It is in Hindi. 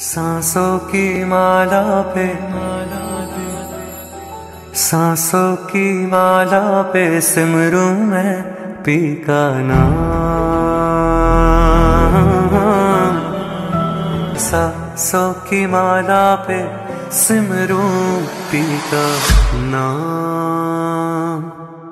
सांसों की माला पे, सांसों की माला पे सिमरूं मैं पी का नाम। सांसों की माला पे सिमरूं पी का नाम।